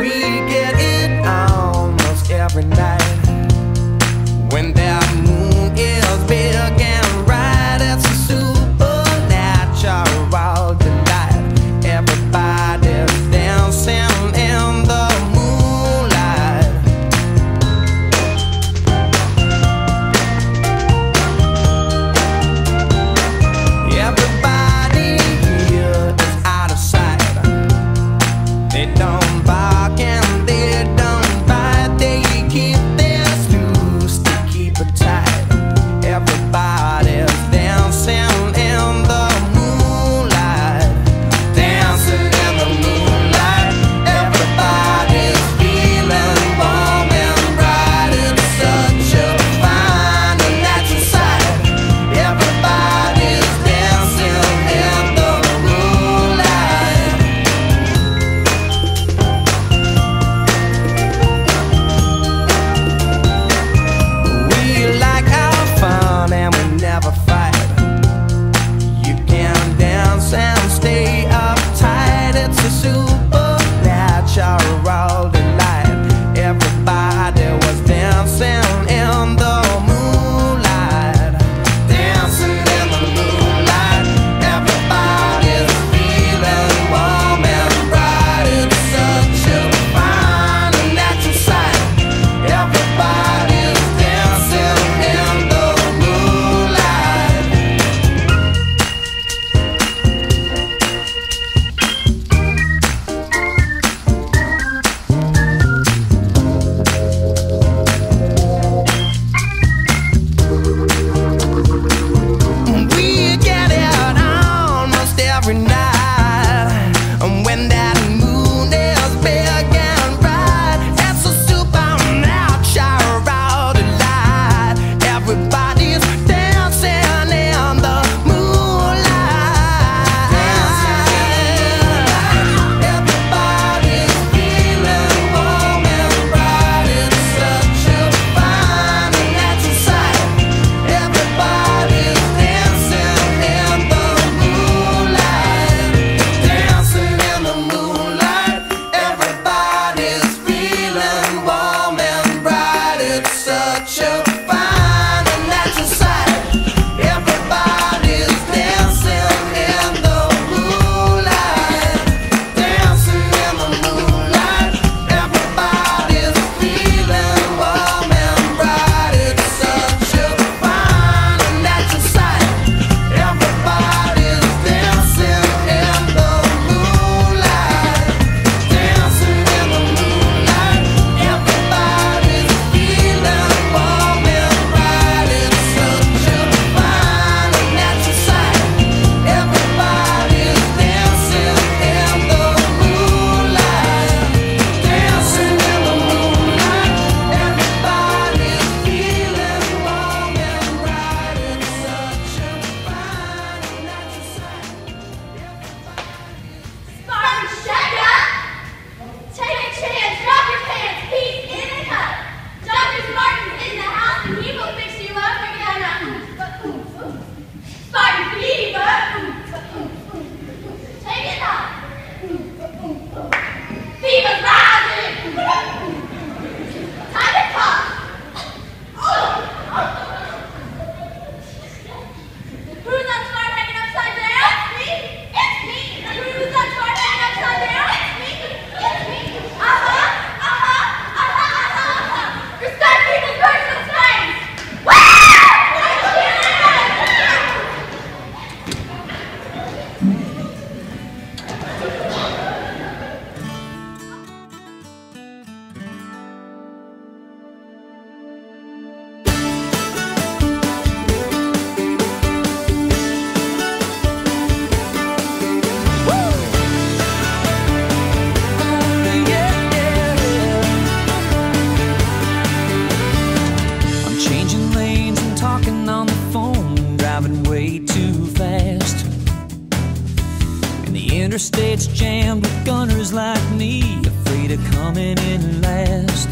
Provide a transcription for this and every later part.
Interstate's jammed with gunners like me, afraid of coming in last.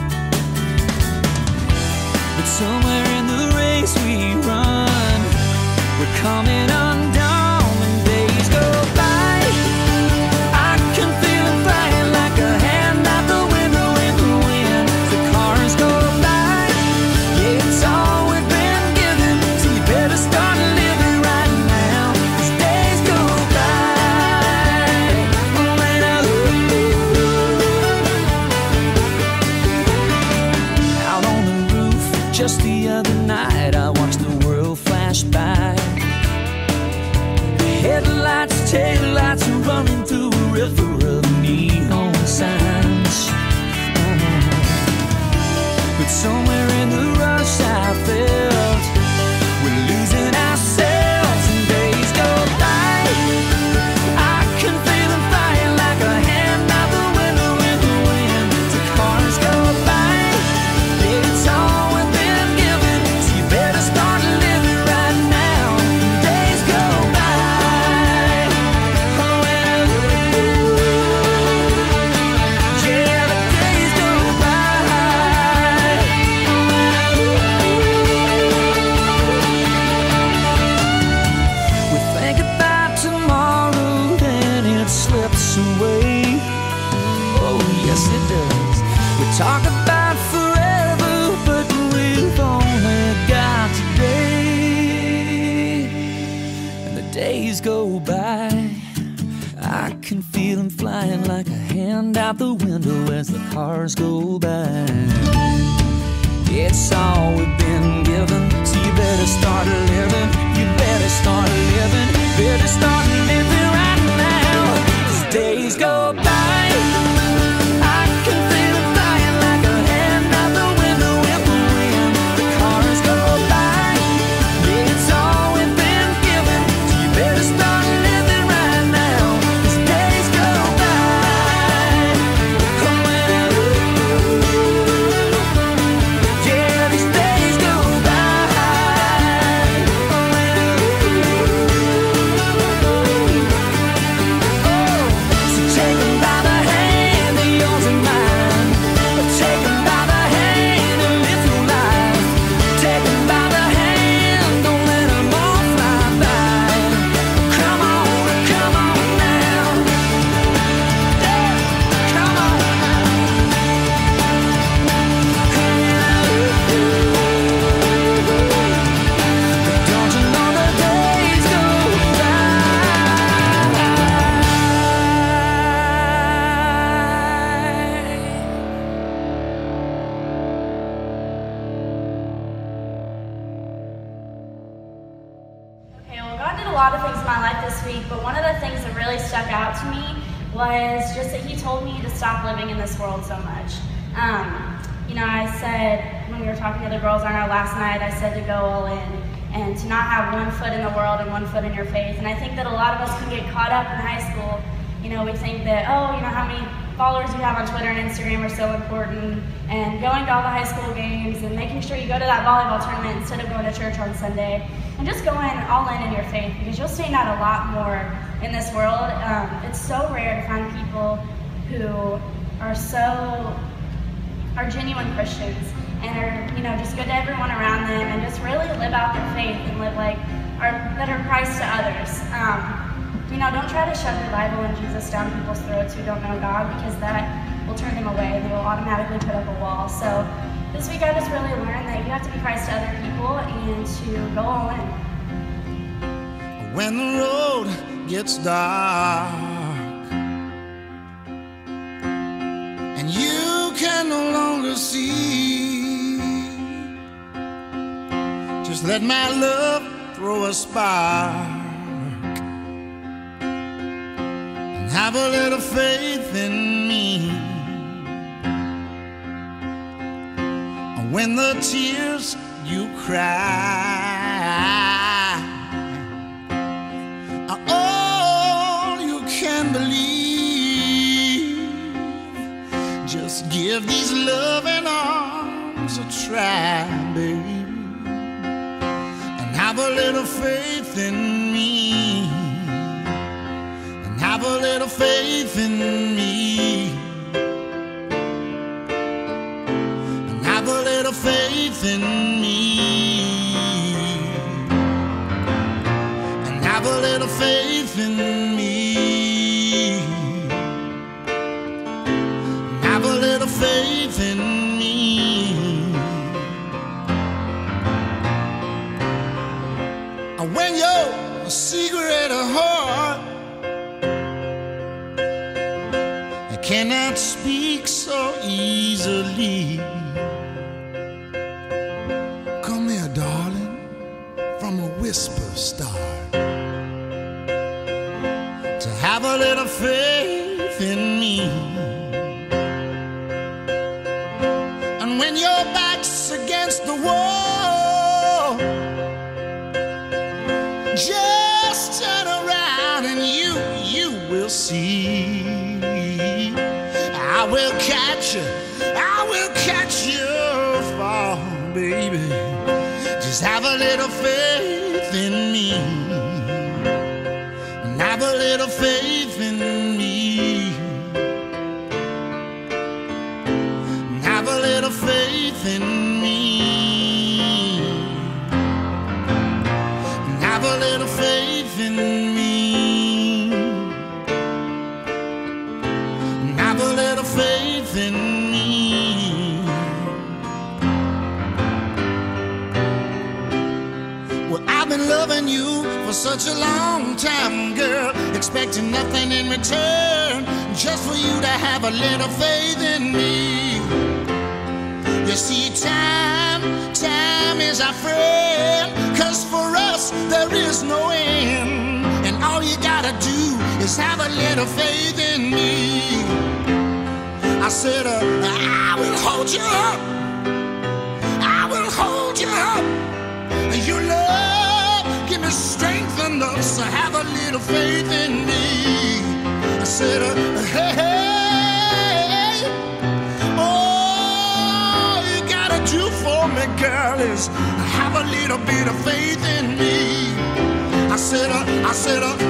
But somewhere in the race we run, we're coming undone when days go by. I can feel it flying like a hand out the felt. We're losing ourselves and days go by. I can feel them flying like a hand out the window in the wind. The cars go by. It's all we've been given, so you better start living right now. Days go by. Oh, well, yeah, the days go by. We think about tomorrow, then it slips away. Oh, yes, it does. We talk about forever, but we've only got today. And the days go by. I can feel them flying like a hand out the window as the cars go by. It's all we've been given, so you better start living. You better start living. Better start living right now. 'Cause days go by. I can feel it flying like a hand out the window in the wind. The cars go by. It's all we've been given, so you better start living right now. 'Cause days go by. Oh, well, yeah, these days go by. Oh, well, oh, so take 'em by the hand of yours and mine. Take 'em by the hand and live your life. Take 'em by the hand, don't let 'em all fly by. Come on now. Yeah, come on now. Don't you know the days go by? Okay, well, God did a lot of things in my life this week, but one of the things that really stuck out to me was just that He told me to stop living in this world so much. I said, when we were talking to the girls on our last night, I said to go all in and to not have one foot in the world and one foot in your faith. And I think that a lot of us can get caught up in high school. We think that, how many followers you have on Twitter and Instagram are so important, and going to all the high school games and making sure you go to that volleyball tournament instead of going to church on Sunday, and just going all in your faith, because you'll stand out a lot more in this world. It's so rare to find people who are genuine Christians and are just good to everyone around them and just really live out their faith and live that are Christ to others. Don't try to shove the Bible and Jesus down people's throats who don't know God, because that will turn them away. They will automatically put up a wall. So this week I just really learned that you have to be Christ to other people and to go all in. When the road gets dark and you can no longer see, just let my love throw a spark and have a little faith in me. When the tears you cry are all you can believe, just give these loving arms a try, baby, and have a little faith in me, and have a little faith in me, and have a little faith in me, and have a little faith in me, and have a little faith in me. When you're a secret of heart, I cannot speak so easily. Come here, darling, from a whisper start, to have a little faith in me. And when your back's against the wall catch you. I will catch you fall, baby. Just have a little faith in me. And have a little faith in me. And have a little faith in me. And have a little faith in me. And have a little faith in me. Well, I've been loving you for such a long time, girl, expecting nothing in return, just for you to have a little faith in me. You see, time is our friend, 'cause for us there is no end. And all you gotta do is have a little faith in me. I said, I will hold you up. I will hold you up. Your love, give me strength enough, so have a little faith in me. I said, hey, hey, all you gotta do for me, girl, is have a little bit of faith in me. I said,